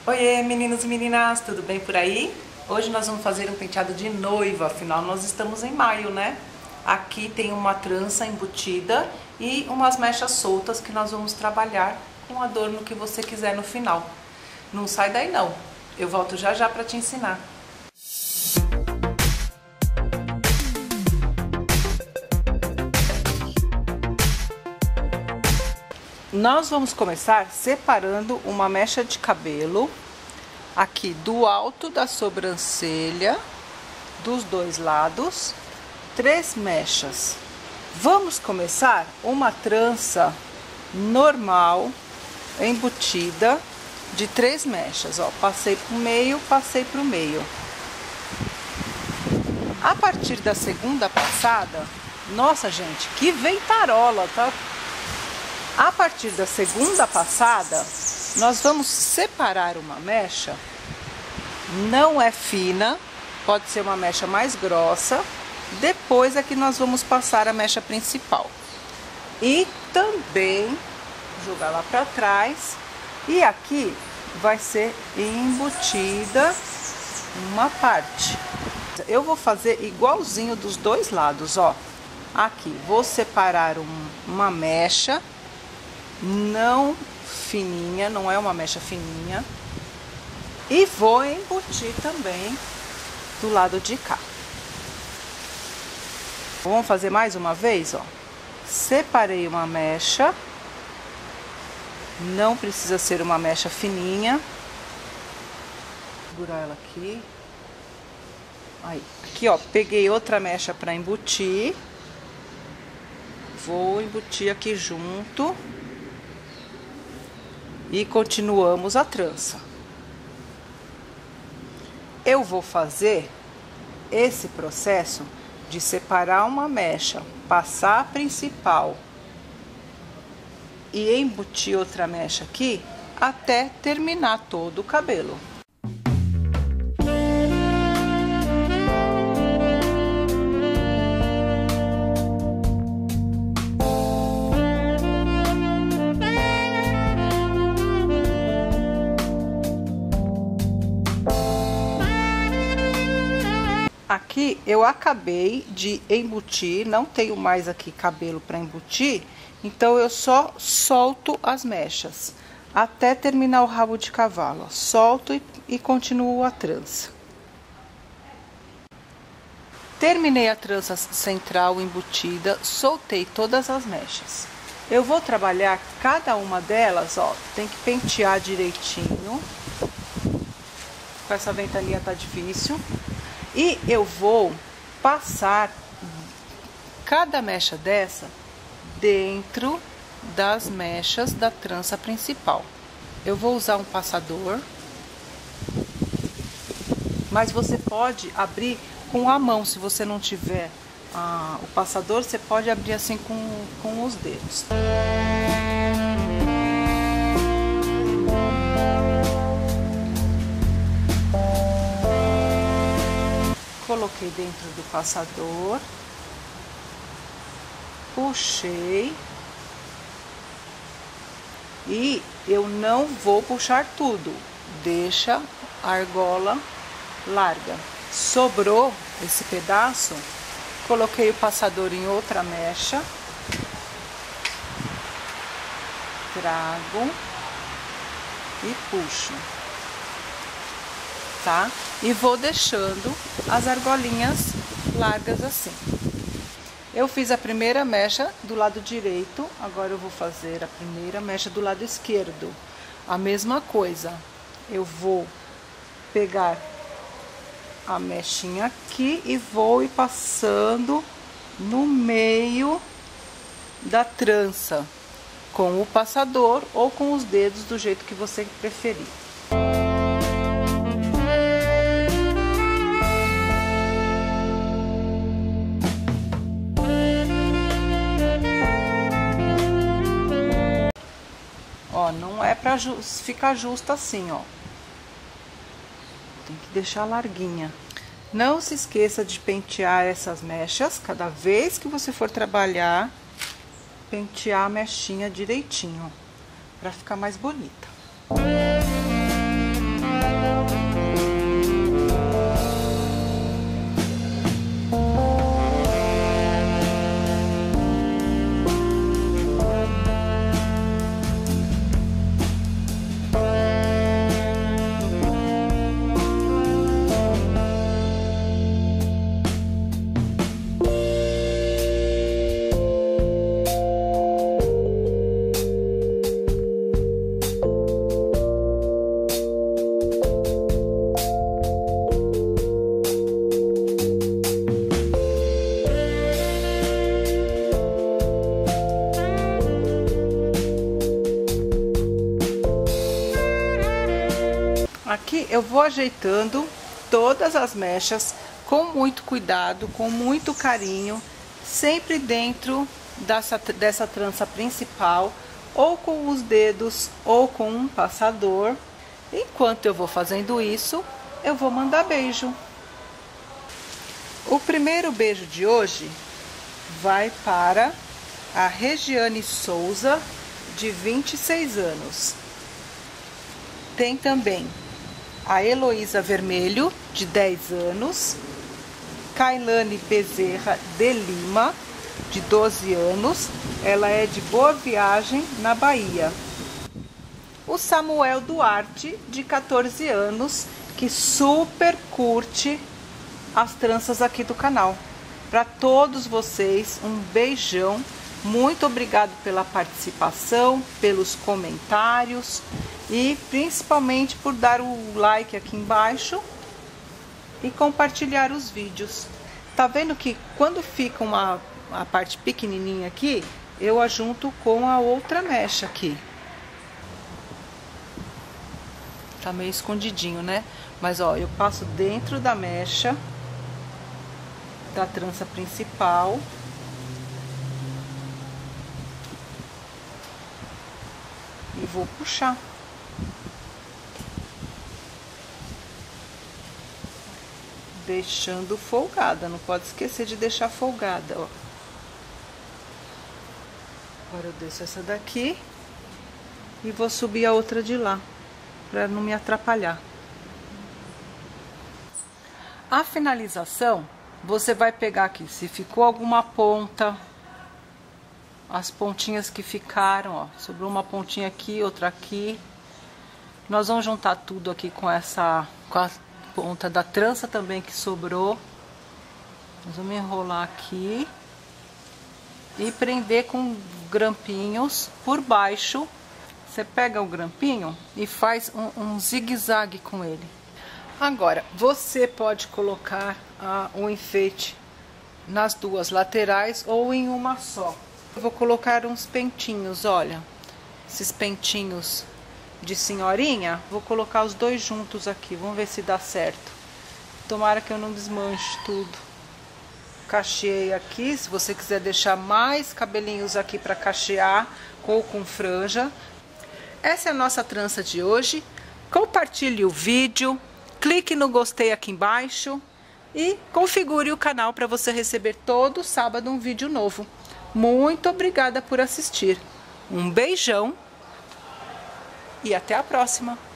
Oiê, meninos e meninas, tudo bem por aí? Hoje nós vamos fazer um penteado de noiva, afinal nós estamos em maio, né? Aqui tem uma trança embutida e umas mechas soltas que nós vamos trabalhar com o adorno que você quiser no final. Não sai daí não, eu volto já já para te ensinar. Nós vamos começar separando uma mecha de cabelo aqui do alto da sobrancelha, dos dois lados, 3 mechas. Vamos começar uma trança normal, embutida, de 3 mechas. Ó, passei pro meio, passei pro meio. A partir da segunda passada, nossa gente, que ventarola, tá? A partir da segunda passada, nós vamos separar uma mecha, não é fina, pode ser uma mecha mais grossa, depois é que nós vamos passar a mecha principal. E também jogar lá para trás, e aqui vai ser embutida uma parte. Eu vou fazer igualzinho dos dois lados, ó. Aqui, vou separar uma mecha, não fininha, não é uma mecha fininha, e vou embutir também do lado de cá. Vamos fazer mais uma vez, ó. Separei uma mecha, não precisa ser uma mecha fininha. Segurar ela aqui. Aí, aqui ó, peguei outra mecha para embutir. Vou embutir aqui junto. E continuamos a trança. Eu vou fazer esse processo de separar uma mecha, passar a principal e embutir outra mecha aqui até terminar todo o cabelo. Aqui eu acabei de embutir, não tenho mais aqui cabelo para embutir, então eu só solto as mechas até terminar o rabo de cavalo. Ó, solto e continuo a trança. Terminei a trança central embutida, soltei todas as mechas. Eu vou trabalhar cada uma delas, ó, tem que pentear direitinho. Com essa ventania tá difícil. E eu vou passar cada mecha dessa dentro das mechas da trança principal. Eu vou usar um passador, mas você pode abrir com a mão. Se você não tiver o passador, você pode abrir assim com os dedos. Coloquei dentro do passador, puxei e eu não vou puxar tudo, deixa a argola larga. Sobrou esse pedaço, coloquei o passador em outra mecha, trago e puxo. Tá? E vou deixando as argolinhas largas assim. Eu fiz a primeira mecha do lado direito, agora eu vou fazer a primeira mecha do lado esquerdo. A mesma coisa, eu vou pegar a mechinha aqui e vou ir passando no meio da trança, com o passador ou com os dedos, do jeito que você preferir. Ó, não é pra ficar justo assim, ó. Tem que deixar larguinha. Não se esqueça de pentear essas mechas. Cada vez que você for trabalhar, pentear a mechinha direitinho, pra ficar mais bonita. Aqui eu vou ajeitando todas as mechas com muito cuidado, com muito carinho, sempre dentro dessa trança principal, ou com os dedos ou com um passador. Enquanto eu vou fazendo isso, eu vou mandar beijo. O primeiro beijo de hoje vai para a Regiane Souza, de 26 anos. Tem também a Heloísa Vermelho, de 10 anos. Kailane Bezerra de Lima, de 12 anos. Ela é de Boa Viagem, na Bahia. O Samuel Duarte, de 14 anos, que super curte as tranças aqui do canal. Para todos vocês, um beijão. Muito obrigado pela participação, pelos comentários e principalmente por dar o like aqui embaixo e compartilhar os vídeos. Tá vendo que quando fica a parte pequenininha aqui, eu ajunto com a outra mecha aqui. Tá meio escondidinho, né? Mas ó, eu passo dentro da mecha da trança principal. E vou puxar. Deixando folgada, não pode esquecer de deixar folgada, ó. Agora eu desço essa daqui e vou subir a outra de lá, para não me atrapalhar. A finalização, você vai pegar aqui, se ficou alguma ponta, as pontinhas que ficaram, ó, sobrou uma pontinha aqui, outra aqui. Nós vamos juntar tudo aqui com a ponta da trança também que sobrou. Nós vamos enrolar aqui e prender com grampinhos por baixo. Você pega o grampinho e faz um zigue-zague com ele. Agora, você pode colocar o enfeite nas duas laterais ou em uma só. Eu vou colocar uns pentinhos, olha, esses pentinhos de senhorinha, vou colocar os dois juntos aqui, vamos ver se dá certo. Tomara que eu não desmanche tudo. Cacheei aqui, se você quiser deixar mais cabelinhos aqui para cachear ou com franja. Essa é a nossa trança de hoje. Compartilhe o vídeo, clique no gostei aqui embaixo e configure o canal para você receber todo sábado um vídeo novo. Muito obrigada por assistir. Um beijão e até a próxima!